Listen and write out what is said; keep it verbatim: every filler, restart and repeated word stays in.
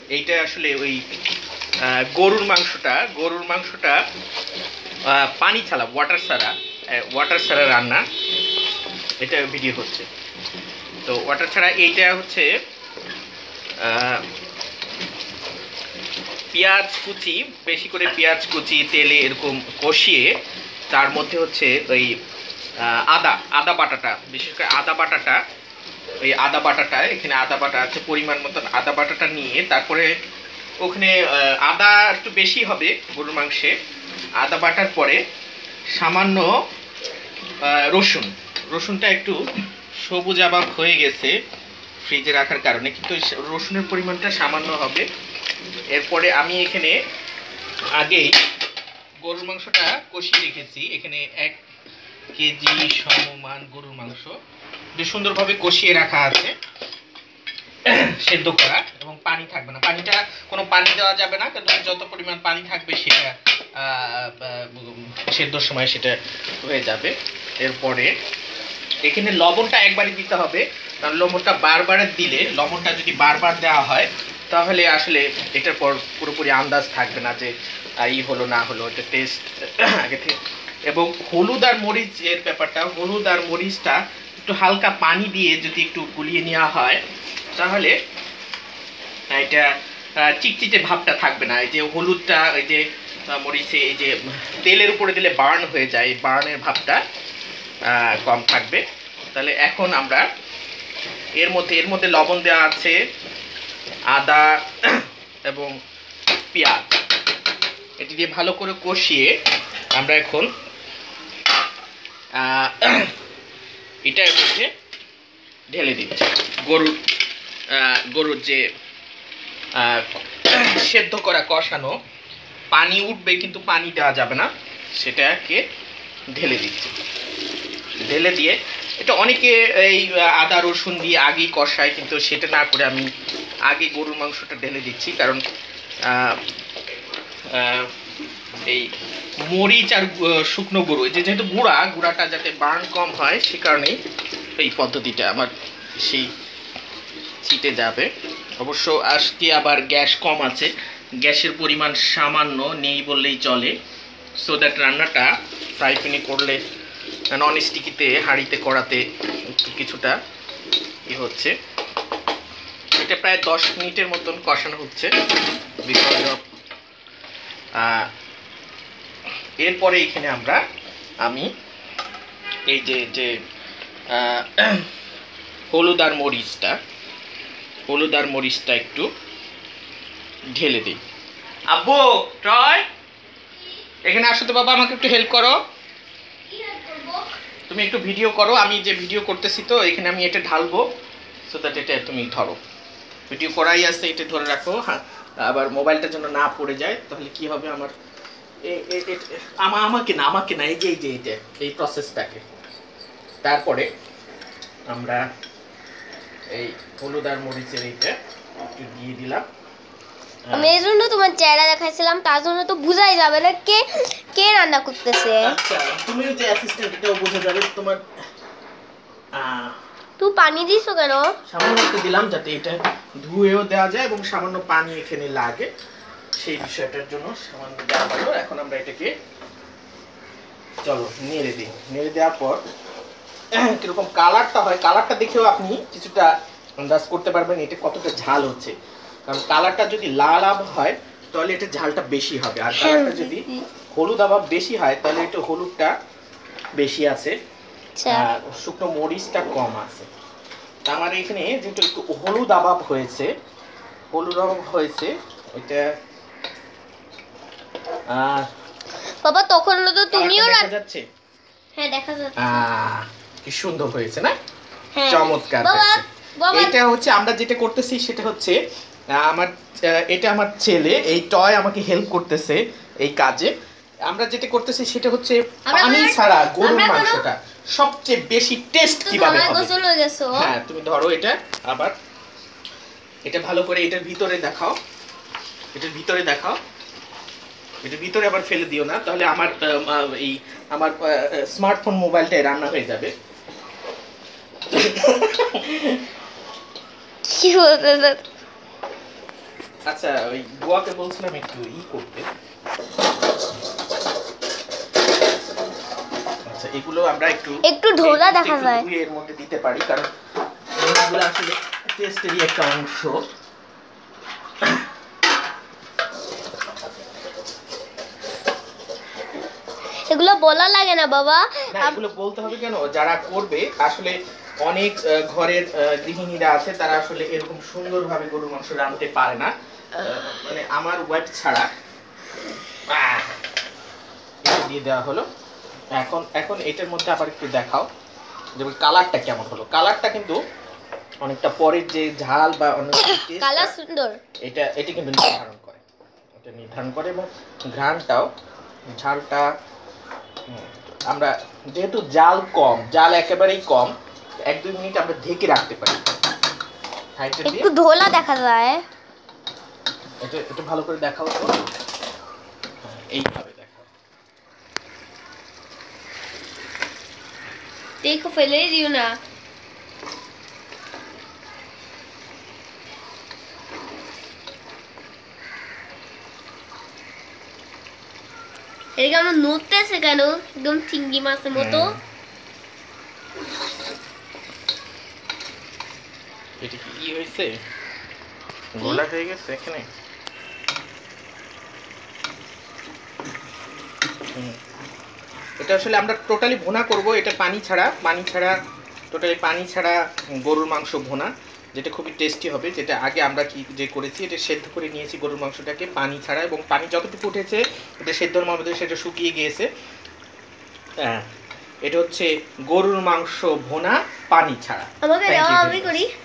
এইটা আসলে ওই গরুর মাংসটা গরুর মাংসটা পানি ছাড়া ওয়াটার ছাড়া ওয়াটার ছাড়া রান্না, এটা ভিডিও হচ্ছে। তো ওয়াটার ছাড়া এইটা হচ্ছে পেঁয়াজ কুচি, বেশি করে পেঁয়াজ কুচি তেলে এরকম কষিয়ে তার মধ্যে হচ্ছে ওই আদা আদা বাটাটা, বিশেষ করে আদা বাটাটা, ওই আদা বাটাটা এখানে আদা বাটা আছে পরিমাণ মতন, আদা বাটাটা নিয়ে তারপরে ওখানে আদা একটু বেশি হবে গরুর মাংসে। আদা বাটার পরে সামান্য রসুন, রসুনটা একটু সবুজ আবাব হয়ে গেছে ফ্রিজে রাখার কারণে, কিন্তু রসুনের পরিমাণটা সামান্য হবে। এরপরে আমি এখানে আগেই গরুর মাংসটা কষিয়ে রেখেছি, এখানে এক কেজি সমমান গরুর মাংস বেশ সুন্দরভাবে কষিয়ে রাখা আছে, সেদ্ধ করা, এবং পানি থাকবে না, পানিটা কোনো পানি দেওয়া যাবে না, কারণ যত পরিমাণ পানি থাকবে সেটা সেদ্ধর সময় সেটা হয়ে যাবে। এরপরে এখানে লবণটা একবারই দিতে হবে, কারণ লবণটা বারবার দিলে, লবণটা যদি বারবার দেওয়া হয় তাহলে আসলে এটার পর পুরোপুরি আন্দাজ থাকবে না যে ই হলো না হলো, এটা টেস্ট আগে থেকে। এবং হলুদ আর মরিচের ব্যাপারটা, হলুদ আর মরিচটা একটু হালকা পানি দিয়ে যদি একটু গুলিয়ে নেওয়া হয় তাহলে এটা চিটচিটে ভাবটা থাকবে না। এই যে হলুদটা এই যে মরিচে এই যে তেলের উপরে দিলে বার্ন হয়ে যায়, এই বার্নের ভাবটা কম থাকবে। তাহলে এখন আমরা এর মধ্যে এর মধ্যে লবণ দেওয়া আছে, আদা এবং পেঁয়াজ, এটি দিয়ে ভালো করে কষিয়ে আমরা এখন এটার মধ্যে ঢেলে দিচ্ছি। গরুর গরুর যে সেদ্ধ করা কষানো পানি উঠবে, কিন্তু পানি দেওয়া যাবে না, সেটাকে ঢেলে দিচ্ছি। ঢেলে দিয়ে এটা অনেকে এই আদা রসুন দিয়ে আগেই কষায়, কিন্তু সেটা না করে আমি আগে গরুর মাংসটা ঢেলে দিচ্ছি, কারণ এই মরিচ আর শুকনো গরু যে যেহেতু গুঁড়া, গুঁড়াটা যাতে বার্ন কম হয় সে কারণেই এই পদ্ধতিটা আমার সেই ছিটে যাবে। অবশ্য আজকে আবার গ্যাস কম আছে, গ্যাসের পরিমাণ সামান্য নেই বললেই চলে, সো দ্যাট রান্নাটা ফ্রাই প্যানে করলে নন স্টিকিতে হাঁড়িতে করাতে একটু কিছুটা ই হচ্ছে। এটা প্রায় দশ মিনিটের মতন কষানো হচ্ছে বিকজ অফ। এরপরে এখানে আমরা আমি এই যে যে হলুদ আর মরিচটা হলুদ আর মরিচটা একটু ঢেলে দিই। আব্বু টয় এখানে আসো তো বাবা, আমাকে একটু হেল্প করো, তুমি একটু ভিডিও করো, আমি যে ভিডিও করতেছি তো এখানে আমি এটা ঢালবো, সো দ্যাট এটা তুমি ধরো, ভিডিও করাই আছে, এটা ধরে রাখো, হ্যাঁ, আবার মোবাইলটা যেন না পড়ে যায়, তাহলে কি হবে আমার আমাকে না আমাকে না এই যে এই যে এটা এই প্রসেসটাকে। তারপরে আমরা এই হলুদ আর মরিচের এইটা একটু দিয়ে দিলাম। আমি এই জন্য তোমার চেহারা দেখাইছিলাম, তার জন্য তো বুঝাই যাবে না কে কে রান্না করতেছে। আচ্ছা, তুমিও যে অ্যাসিস্ট্যান্ট, এটাও বোঝা যাবে। তোমার তুই পানি দিছো কেন? সামান্য একটু দিলাম যাতে এটা ধুয়েও দেওয়া যায় এবং সামান্য পানি এখানে লাগে, সেই বিষয়টার জন্য সামান্য দেওয়া হলো। এখন আমরা এটাকে চলো নেড়ে দিই। নেড়ে দেওয়ার পর কিরকম কালারটা হয়, কালারটা দেখেও আপনি কিছুটা আন্দাজ করতে পারবেন এটা কতটা ঝাল হচ্ছে, কারণ কালারটা যদি লাল আব হয় তাহলে এটা ঝালটা বেশি হবে, আর কালারটা যদি হলুদ আবাব বেশি হয় তাহলে এটা হলুদটা বেশি আছে, আর শুকনো মরিচটা কম আছে। আমার এখানে যেহেতু একটু হলুদ আবাব হয়েছে হলুদ আবাব হয়েছে এটা বাবা তখন তো তুমিও দেখা যাচ্ছে। হ্যাঁ দেখা যাচ্ছে। আহ কি সুন্দর হয়েছে না, হ্যাঁ চমৎকার হয়েছে। বাবা এটা হচ্ছে আমরা যেটা করতেছি সেটা হচ্ছে আমার এটা আমার ছেলে এই টয় আমাকে হেল্প করতেছে এই কাজে। আমরা যেটা করতেছি সেটা হচ্ছে পানি ছাড়া গরুর মাংসটা সবচেয়ে বেশি টেস্ট কিভাবে হবে। হ্যাঁ তুমি ধরো এটা, আবার এটা ভালো করে এটার ভিতরে দেখাও, এটার ভিতরে দেখাও, এটার ভিতরে আবার ফেলে দিও না, তাহলে আমার এই আমার স্মার্টফোন মোবাইলটাই রান্না হয়ে যাবে। কি বলতেছ? আচ্ছা ওই বুয়াকে বলছিলাম একটু ই করতে। আচ্ছা এগুলো আমরা একটু একটু ধোলা দেখা যায় এর মধ্যে দিতে পারি, কারণ এগুলো আসলে টেস্টেরই একটা অংশ। এগুলো বলা লাগে না বাবা। না এগুলো বলতে হবে কেন, যারা করবে আসলে অনেক ঘরের গৃহিণীরা আছে তারা আসলে এরকম সুন্দরভাবে গরুর মাংস রাঁধতে পারে না, মানে আমার ওয়াইফ ছাড়া। দিয়ে দেওয়া হলো। এখন এখন এটার মধ্যে আবার একটু দেখাও যেমন কালারটা কেমন হলো। কালারটা কিন্তু অনেকটা পরের যে ঝাল বা অনেক কালার সুন্দর, এটা এটা কিন্তু নির্ধারণ করে, এটা নির্ধারণ করে এবং ঘ্রাণটাও ঝালটা। আমরা যেহেতু জাল কম, জাল একেবারেই কম, এক দুই মিনিট আমরা ঢেকে রাখতে পারি। একটু ধোলা দেখা যায়। এটা একটু ভালো করে দেখাও তো, এইভাবে দেখাও। দেখো ফেলে দিও না। এদিকে আমার নড়তেছে কেন, একদম চিংড়ি মাছের মতো। এটা কি ই হয়েছে, গোলা হয়ে গেছে এখানে। এটা আসলে আমরা টোটালি ভুনা করব, এটা পানি ছাড়া, পানি ছাড়া টোটালি পানি ছাড়া গরুর মাংস ভুনা, যেটা খুবই টেস্টি হবে। যেটা আগে আমরা কি যে করেছি, এটা সেদ্ধ করে নিয়েছি গরুর মাংসটাকে পানি ছাড়া, এবং পানি যতটুকু উঠেছে এটা সেদ্ধর মধ্যে সেটা শুকিয়ে গিয়েছে। হ্যাঁ এটা হচ্ছে গরুর মাংস ভুনা পানি ছাড়া। আমাকে দাও, আমি করি।